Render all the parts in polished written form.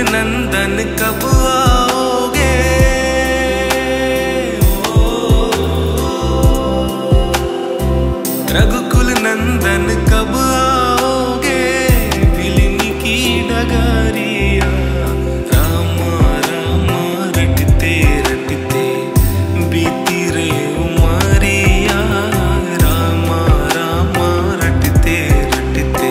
नंदन कब आओगे, रघुकुल नंदन कब आओगे, बिलनी की डगरिया रामा रामा रटते रटते बीती रे उमरिया, रामा रामा रटते रटते।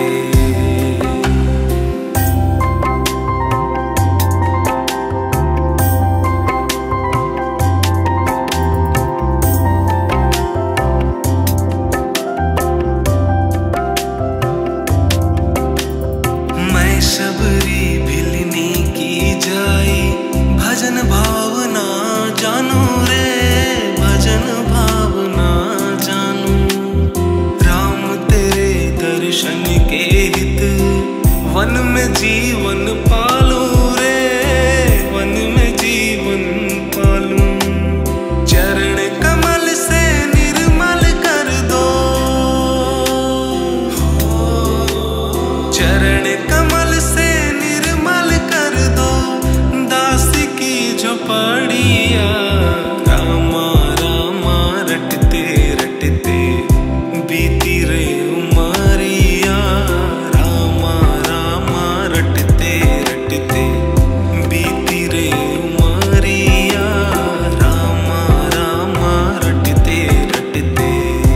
शबरी भिलनी की जाई भजन भावना जानू रे, भजन भावना जानू। राम तेरे दर्शन के हित वन में जीवन पालू रे, वन में जीवन पालू। चरण कमल से निर्मल कर दो, चरण कमल से निर्मल कर दो दास की झोपड़िया, रामा रामा रटते रटते बीती रे उमरिया, रामा रामा रटते रटते बीती रे उमरिया, रामा रामा रटते रटते।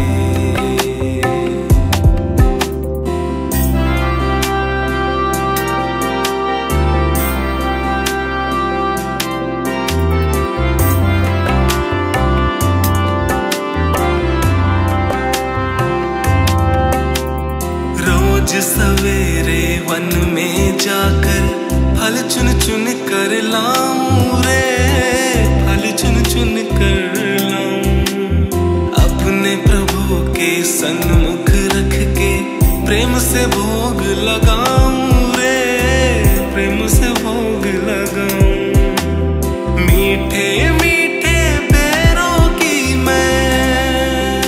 सवेरे वन में जाकर फल चुन चुन कर लाऊं रे, फल चुन चुन कर लाऊं। अपने प्रभु के सन्मुख रख के प्रेम से भोग लगाऊं रे, प्रेम से भोग लगाऊं। मीठे मीठे बेरों की मैं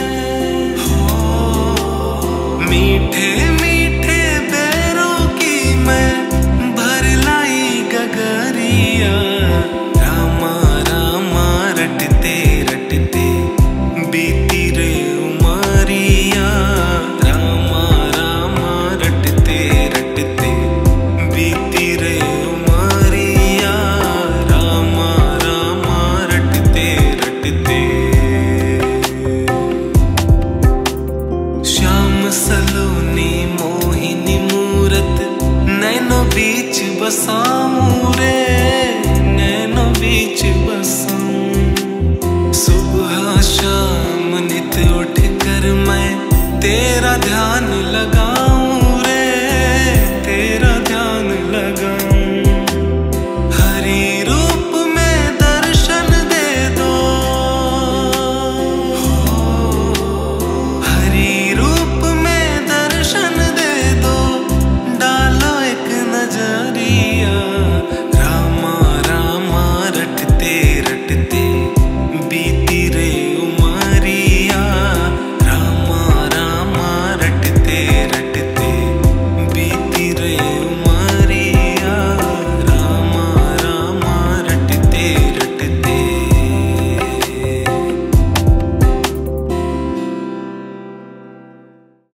मीठे रामा रामा रटते रटते बीती रे उमरिया, रामा रामा रटते रटते बीती रे उमरिया, रामा रामा रटते रटते। श्याम सलोनी मोहिनी मूरत नैनो बीच बसाऊं रे, नैनो बीच बसाऊं। सुबह शाम नित उठ कर मैं तेरा ध्यान